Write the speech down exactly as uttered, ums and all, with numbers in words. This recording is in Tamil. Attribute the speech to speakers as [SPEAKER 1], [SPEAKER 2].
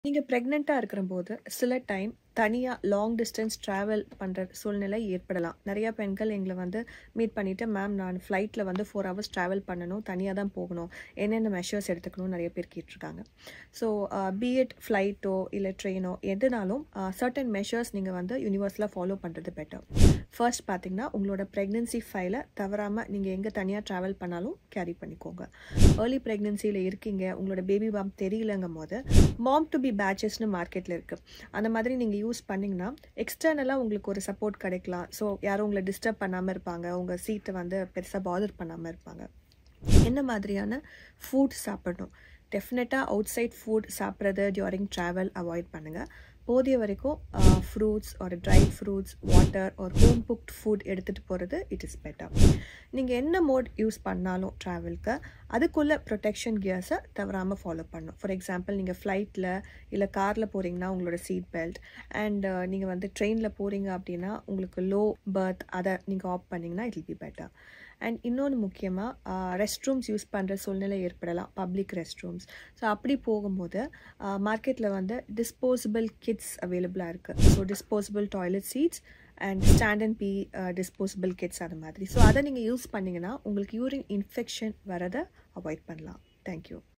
[SPEAKER 1] நீங்க பிரெக்னென்ட்டா இருக்கும்போது, சில டைம் தனியா லாங் டிஸ்டன்ஸ் டிராவல் பண்ற சூழ்நிலை ஏற்படலாம். நெறைய பெண்கள் எங்கள வந்து மீட் பண்ணிட்டு, "மேம் நான் ஃப்ளைட்ல வந்து நான்கு ஹவர்ஸ் டிராவல் பண்ணணும். தனியா தான் போகணும். என்னென்ன மெஷர்ஸ் எடுத்துக்கணும்னு?" நெறைய பேர் கேட்டுருக்காங்க. ஸோ அ பி இட் ஃப்ளைட்டோ இல்ல ட்ரெயினோ எதுனாலும் அ சர்டன் மெஷர்ஸ் நீங்க வந்து யுனிவர்சலா ஃபாலோ பண்றது பெட்டர். ஃபர்ஸ்ட் பார்த்தீங்கன்னா, உங்களோட பிரெக்னன்சி ஃபைல தவறாம நீங்க எங்க தனியா டிராவல் பண்ணாலும் கேரி பண்ணிக்கோங்க. ஏர்லி பிரெக்னன்சில இருக்கீங்க, உங்களோட பேபி பம்ப் தெரியலங்கும்போது, மாம் டு பி பேட்சஸ்ன்னு மார்க்கெட்ல இருக்கு. அந்த மாதிரி நீங்க யூஸ் பண்ணீங்கன்னா, எக்ஸ்டர்னலா உங்களுக்கு ஒரு சப்போர்ட் கிடைக்கலாம். ஸோ யாரும் உங்கள டிஸ்டர்ப் பண்ணாம இருப்பாங்க. உங்க சீட்ட வந்து பெருசா பாதர் பண்ணாம இருப்பாங்க. என்ன மாதிரியான ஃபுட் சாப்பிடணும்? டெஃபினட்டா அவுட் சைட் ஃபுட் சாப்பிட்றது டியூரிங் ட்ராவல் அவாய்ட் பண்ணுங்க. போதிய வரைக்கும் அ ஃப்ரூட்ஸ் ஒரு ட்ரை ஃப்ரூட்ஸ், வாட்டர் ஒரு ஹோம் குக்ட் ஃபுட் எடுத்துகிட்டு போகிறது இட் இஸ் பெட்டர். நீங்கள் என்ன மோட் யூஸ் பண்ணாலும் ட்ராவலுக்கு அதுக்குள்ள ப்ரொடெக்ஷன் கியர்ஸை தவறாமல் ஃபாலோ பண்ணணும். ஃபார் எக்ஸாம்பிள் நீங்கள் ஃப்ளைட்டில் இல்லை காரில் போகிறீங்கன்னா உங்களோட சீட் பெல்ட் அண்ட் நீங்கள் வந்து ட்ரெயினில் போகிறீங்க அப்படின்னா உங்களுக்கு லோ பர்த் அதை நீங்கள் ஆஃப் பண்ணிங்கன்னா it will be better. And இன்னொன்று முக்கியமாக ரெஸ்ட் ரூம்ஸ் யூஸ் பண்ணுற சூழ்நிலை ஏற்படலாம், பப்ளிக் ரெஸ்ட் ரூம்ஸ். ஸோ அப்படி போகும்போது மார்க்கெட்டில் வந்து டிஸ்போசபிள் கிட்ஸ் அவைலபிளாக இருக்குது. So disposable toilet seats and stand and pee disposable kits அது மாதிரி. ஸோ அதை நீங்கள் யூஸ் பண்ணிங்கன்னா உங்களுக்கு யூரின் இன்ஃபெக்ஷன் வரதை அவாய்ட் பண்ணலாம். தேங்க்யூ.